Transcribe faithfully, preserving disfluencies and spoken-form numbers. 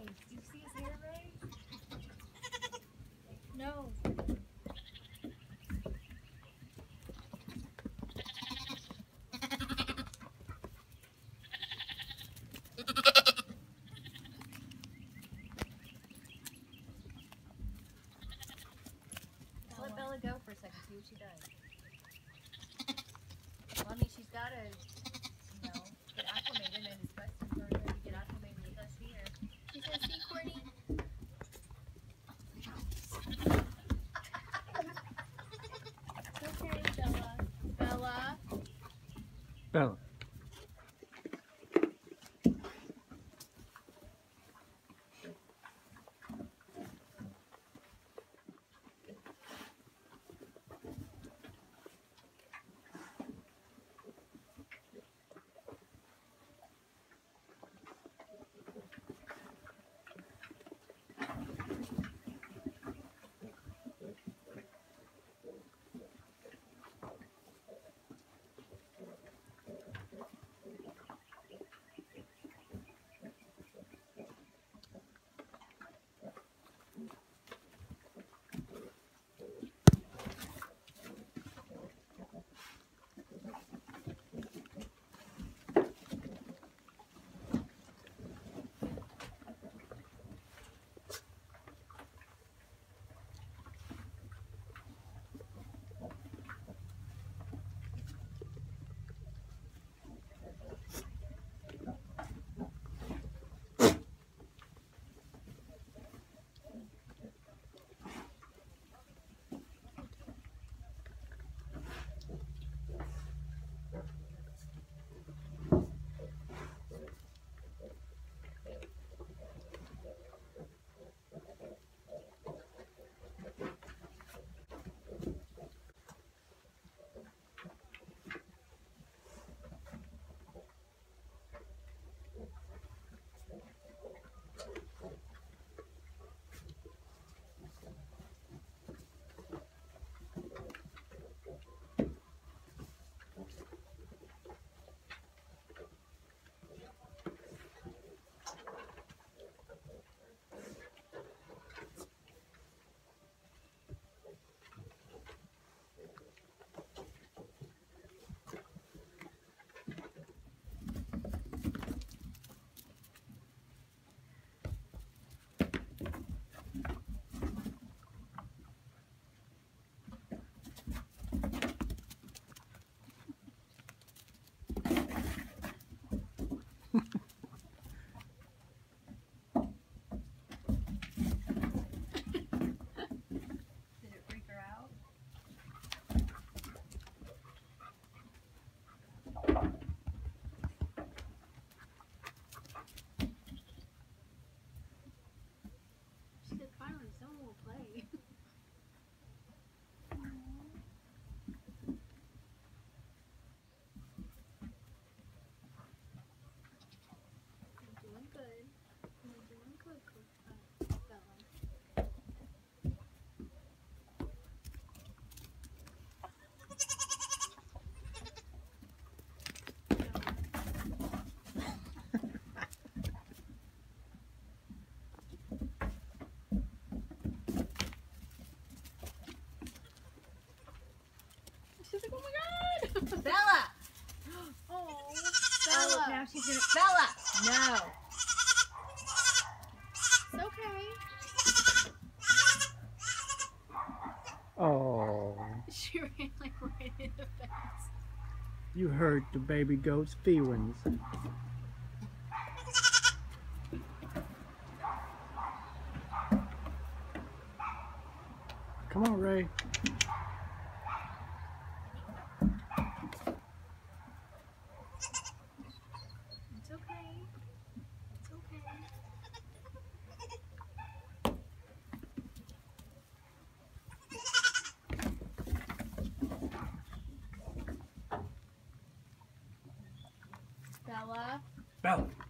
Ray? Do you see his hair, Ray? No. Let Bella go for a second, see what she does. Well, I mean, she's got to, you know, get acclimated, and it's best for her to get acclimated with us here. She says, see, Courtney? It's okay, Bella. Bella? Bella. She's like, oh my god! Bella! Oh, Bella! Bella. Now she's gonna. Bella! No! It's okay. Oh, She ran like right in the fence. you hurt the baby goat's feelings. Come on, Ray. It's okay. It's okay. Bella. Bella.